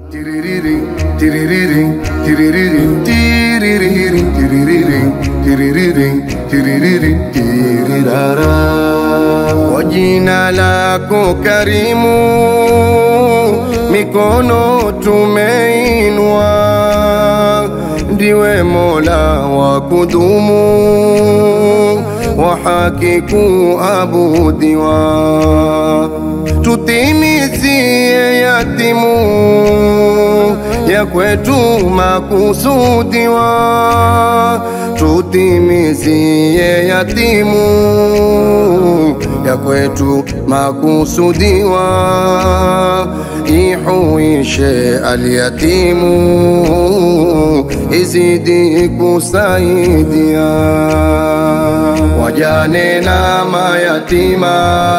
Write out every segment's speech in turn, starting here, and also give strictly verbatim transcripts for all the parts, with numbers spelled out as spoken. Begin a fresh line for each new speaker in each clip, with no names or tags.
Kwa jina lako karimu mikono tumeinua, ndiwe Mola wa kudumu wa haki kuabudiwa. Tutimizie yatimu ya kwetu makusudiwa, tutimizie yatimu ya kwetu makusudiwa. Ihuishe alyatimu, izidi kusaidia wajane na mayatima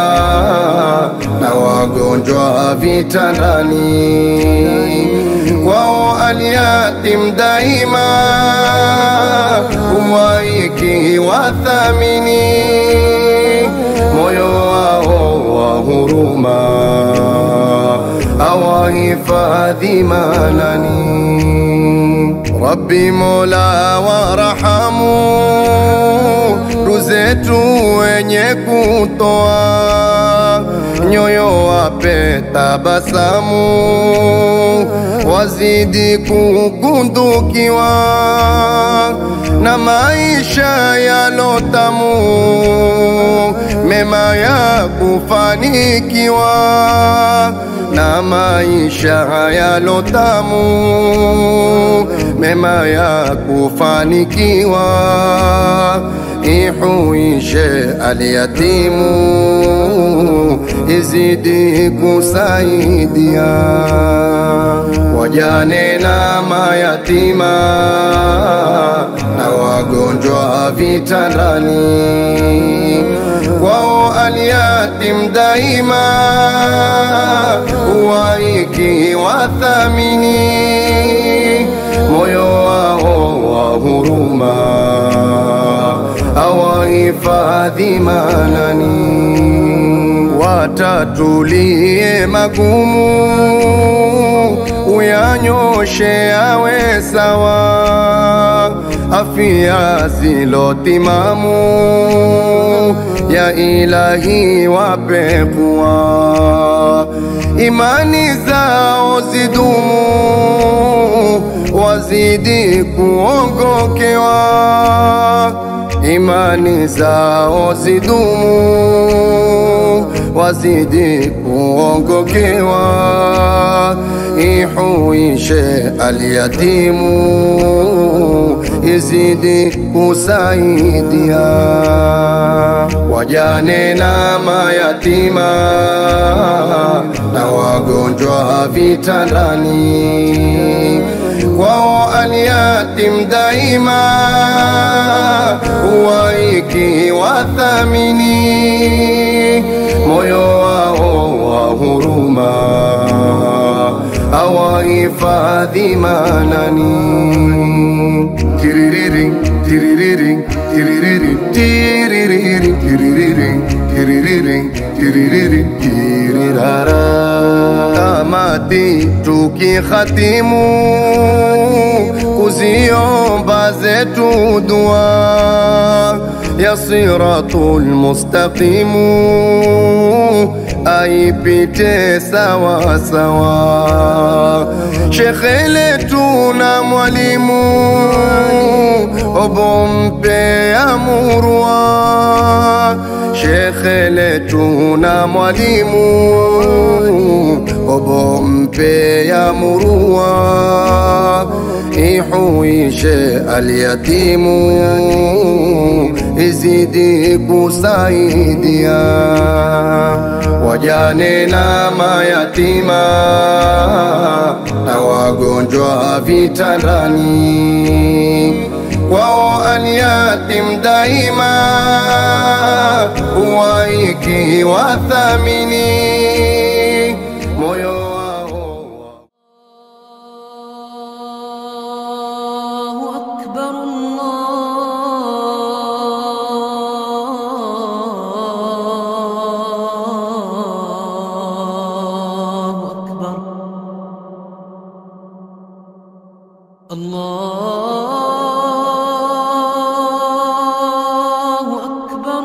na wagonjwa vitandani. Kwao alyatim daima umwaiki wathamini, moyo wao wa huruma awahifadhi manani. Rabbi Mola warahamu, ruzetu wenye kutoa, nyoyo wape tabasamu, wazidi kugundukiwa na maisha yalotamu, mema ya kufanikiwa na maisha yalotamu, mema ya kufanikiwa. Ihuishe alyatimu, izidi kusaidia wajane na mayatima na wagonjwa vitandani. Kwao alyatim daima uwaiki wathamini, moyo wao wa huruma awahifadhi manani. Watatulie magumu, uyanyoshe awe sawa, afya zilotimamu ya Ilahi wape kuwa, imani zao zidumu, wazidi kuongokewa, imani zao zidumu, wazidi kuongokewa. Ihuishe alyatimu, izidi kusaidia wajane na mayatima na wagonjwa vitandani. Kwao alyatim daima uwaiki wathamini, moyo wao wa huruma awahifadhi manani. Tiririring, tiririring, tiririring, tiririring, tiririring, tiririring, tiririring, tirirara. Tamati tukikhatimu kuziomba zetu dua ya siratul mustaqimu, aipite sawa sawa. Shekhe letu na mwalimu, obompe amurwa. Shekhe letu na mwalimu, obompe amurwa. Ihuishe alyatimu, izidi kusaidia wajane na mayatima na wagonjwa vitandani. Kwao alyatim daima uwaiki wathamini, moyo
الله أكبر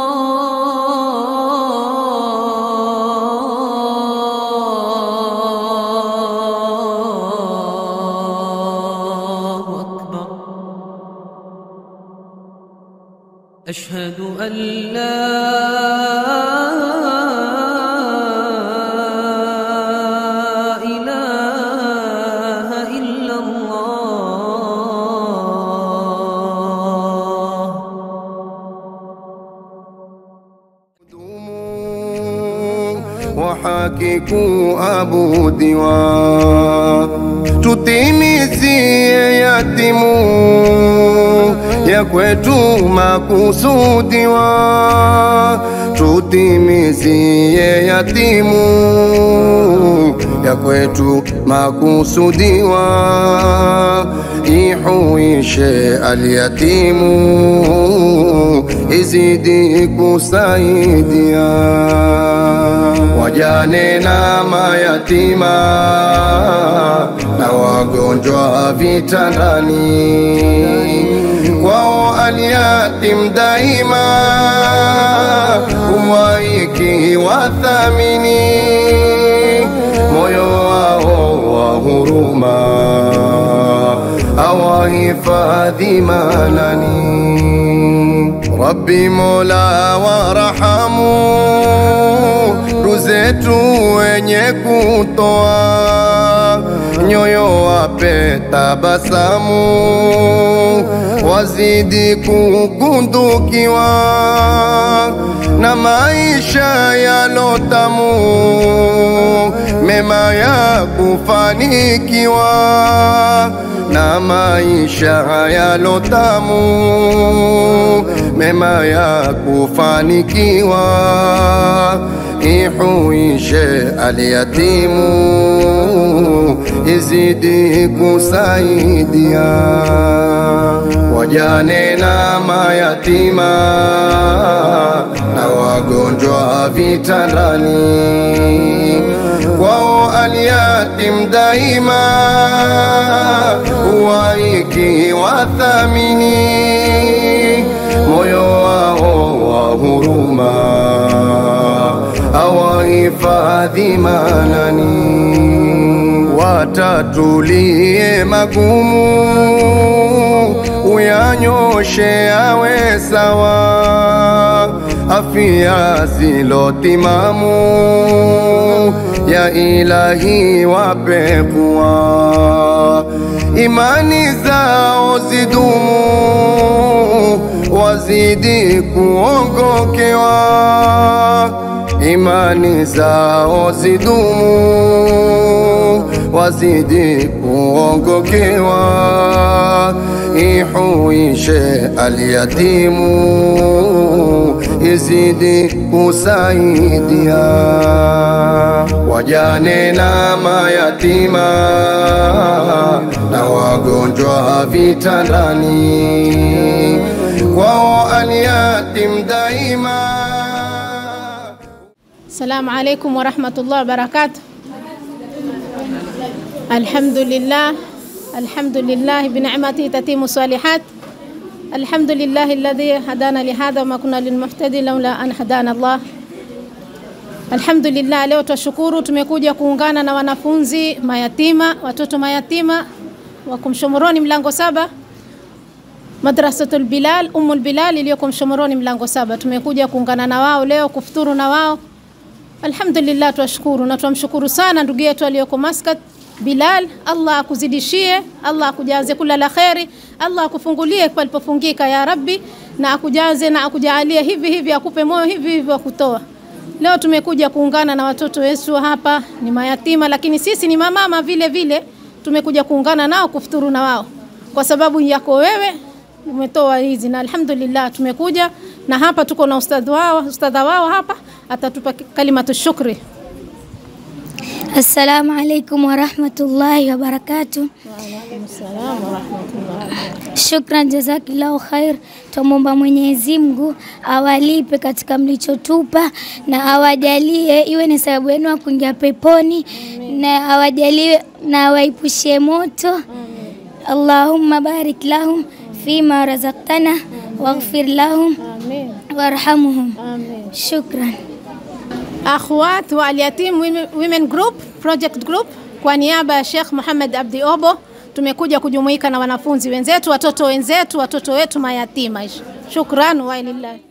الله أكبر أشهد أن لا
haki kuabudiwa, tutimizie yatimu ya kwetu makusudiwa, tutimizie yatimu ya kwetu makusudiwa, ihuishe alyatimu izidi kusaidia, wajane na mayatima na wagonjwa vitandani, kwao alyatim daima umwaiki wathamini, moyo wao wa huruma awahifadhi manani. Rabbi Mola warahamu ruzetu wenye kutoa, nyoyo wape tabasamu wazidi kugundukiwa, na maisha yalotamu mema ya kufanikiwa, na maisha yalotamu mema ya kufanikiwa, ihuishe alyatimu izidi kusaidia, wajane na mayatima na wagonjwa vitandani, kwao alyatim daima huwaiki wathamini, moyo wao wa huruma awahifadhi manani. Watatulie magumu uyanyoshe awe sawa, afia zilotimamu ya ilahi wape kuwa, imani zao zidumu wazidi kuongokewa, imani zao zidumu wazidi kuongokewa, ihuishe alyatimu izidi kusaidia, wajane na mayatima na wagonjwa vitandani, kwao alyatim daima.
Assalamu alaikum wa rahmatullahi wa barakatuh. Alhamdulillah, alhamdulillah bi ni'matihi tatimu salihat. Alhamdulillah alladhi hadana li hadha wa ma kunna lil muhtadi laula an hadana Allah. Alhamdulillah, leo twashukuru tumekuja kuungana na wanafunzi mayatima, watoto mayatima wa Kumshomoroni mlango saba, Madrasatul Bilal Ummul Bilal iliyoko Kumshomoroni mlango saba. Tumekuja kuungana na wao leo kufuturu na wao. Alhamdulillah, twashukuru na tumshukuru sana ndugu yetu aliyoko Muscat Bilal. Allah akuzidishie, Allah akujaze kula la khairi, Allah akufungulie palipofungika ya Rabbi, na akujaze na akujalie hivi hivi, akupe moyo hivi hivi wa kutoa. Leo tumekuja kuungana na watoto wetu hapa, ni mayatima lakini sisi ni mamama vile vile, tumekuja kuungana nao kufuturu na wao kwa sababu yako wewe umetoa hizi, na alhamdulillah tumekuja na hapa tuko na ustadhi wao, ustadha wao hapa atatupa kalimatu shukri.
Assalamu alaikum wa rahmatullahi wa barakatuh.
Wa alaikum assalam wa rahmatullahi.
Shukran, jazakillahu khair. Tumomba Mwenyezi Mungu awalipe katika mlichotupa na awajalie iwe ni sababu yenu kuingia peponi. Amen. Na awajalie na awaipushie moto. Amen. Allahumma barik lahum fima razaqtana waghfir lahum
Amin.
warhamhum.
Amin.
Shukran.
Akhwat wa Al-Yatim Women Group Project Group, kwa niaba ya Sheikh Muhammad Abdi Obo tumekuja kujumuika na wanafunzi wenzetu, watoto wenzetu, watoto wetu mayatima. Shukran wa lillahi.